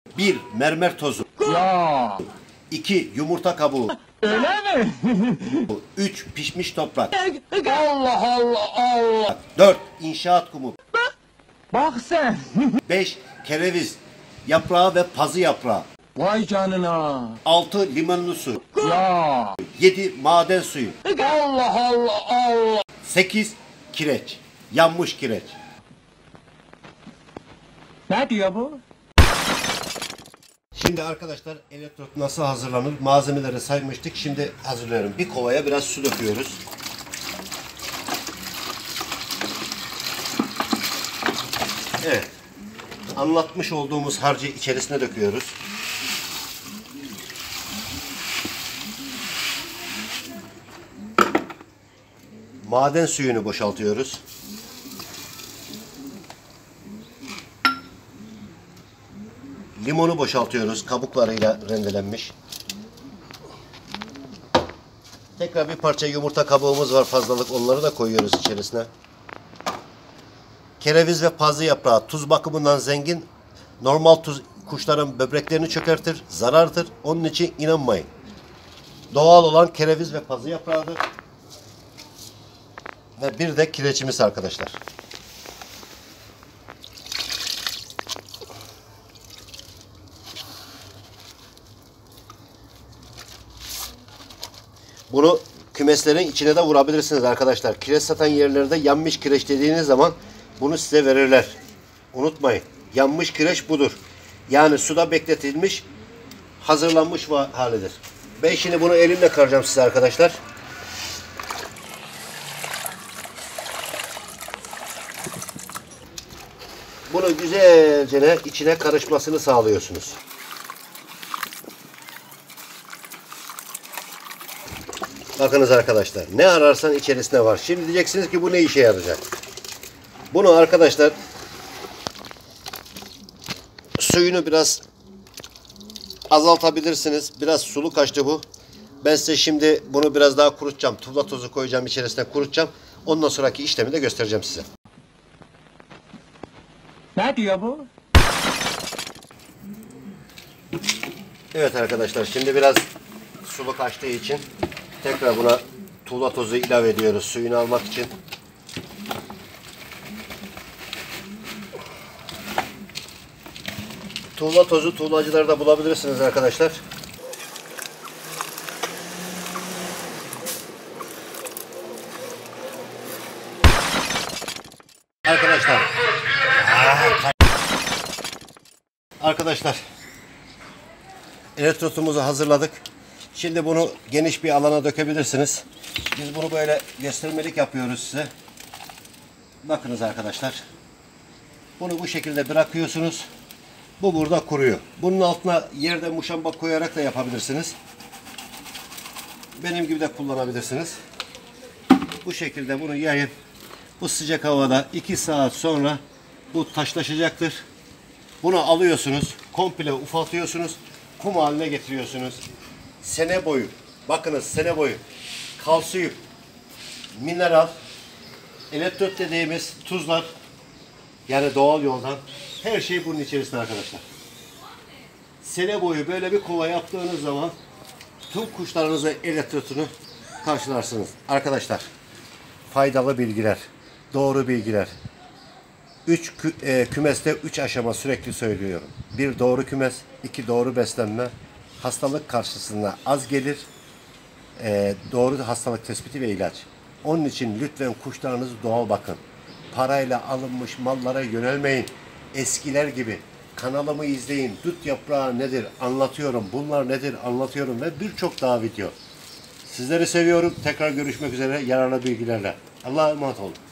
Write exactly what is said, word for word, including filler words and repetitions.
bir. Mermer tozu. Ya. iki. Yumurta kabuğu. Öyle mi? üç. Pişmiş toprak. Allah Allah Allah. dört. İnşaat kumu. Bak sen. beş. Kereviz yaprağı ve pazı yaprağı. Vay canına. altı. Limonlu su. Ya. yedi. Maden suyu. Allah Allah Allah. sekiz. Kireç. Yanmış kireç. Ne diyor bu? Şimdi arkadaşlar elektrot nasıl hazırlanır? Malzemeleri saymıştık. Şimdi hazırlıyorum. Bir kovaya biraz su döküyoruz. Evet. Anlatmış olduğumuz harcı içerisine döküyoruz. Maden suyunu boşaltıyoruz. Limonu boşaltıyoruz. Kabuklarıyla rendelenmiş. Tekrar bir parça yumurta kabuğumuz var fazlalık. Onları da koyuyoruz içerisine. Kereviz ve pazı yaprağı tuz bakımından zengin. Normal tuz kuşların böbreklerini çökertir, zarardır. Onun için inanmayın. Doğal olan kereviz ve pazı yaprağıdır. Ve bir de kireçimiz arkadaşlar. Bunu kümeslerin içine de vurabilirsiniz arkadaşlar. Kireç satan yerlerde yanmış kireç dediğiniz zaman bunu size verirler. Unutmayın. Yanmış kireç budur. Yani suda bekletilmiş, hazırlanmış halidir. Ben şimdi bunu elimle karacağım size arkadaşlar. Bunu güzelce içine karışmasını sağlıyorsunuz. Bakınız arkadaşlar, ne ararsan içerisinde var. Şimdi diyeceksiniz ki bu ne işe yarayacak? Bunu arkadaşlar suyunu biraz azaltabilirsiniz. Biraz sulu kaçtı bu. Ben size şimdi bunu biraz daha kurutacağım. Tuzla tozu koyacağım, içerisine kurutacağım. Ondan sonraki işlemi de göstereceğim size. Ne diyor bu? Evet arkadaşlar, şimdi biraz sulu kaçtığı için tekrar buna tuğla tozu ilave ediyoruz suyunu almak için. Tuğla tozu tuğlacılarda bulabilirsiniz arkadaşlar. Arkadaşlar. Arkadaşlar. Elektrotumuzu hazırladık. Şimdi bunu geniş bir alana dökebilirsiniz. Biz bunu böyle göstermelik yapıyoruz size. Bakınız arkadaşlar. Bunu bu şekilde bırakıyorsunuz. Bu burada kuruyor. Bunun altına yerde muşamba koyarak da yapabilirsiniz. Benim gibi de kullanabilirsiniz. Bu şekilde bunu yayın. Bu sıcak havada iki saat sonra bu taşlaşacaktır. Bunu alıyorsunuz. Komple ufaltıyorsunuz. Kum haline getiriyorsunuz. Sene boyu. Bakınız sene boyu. Kalsiyum, mineral, elektrot dediğimiz tuzlar. Yani doğal yoldan. Her şey bunun içerisinde arkadaşlar. Sene boyu böyle bir kova yaptığınız zaman tüm kuşlarınızı elektrotunu karşılarsınız. Arkadaşlar faydalı bilgiler, doğru bilgiler. Üç kü e, kümeste üç aşama sürekli söylüyorum. Bir doğru kümes, iki doğru beslenme, hastalık karşısında az gelir, e, doğru hastalık tespiti ve ilaç. Onun için lütfen kuşlarınızı doğal bakın. Parayla alınmış mallara yönelmeyin. Eskiler gibi kanalımı izleyin. Dut yaprağı nedir anlatıyorum. Bunlar nedir anlatıyorum ve birçok daha video. Sizleri seviyorum. Tekrar görüşmek üzere yararlı bilgilerle. Allah'a emanet olun.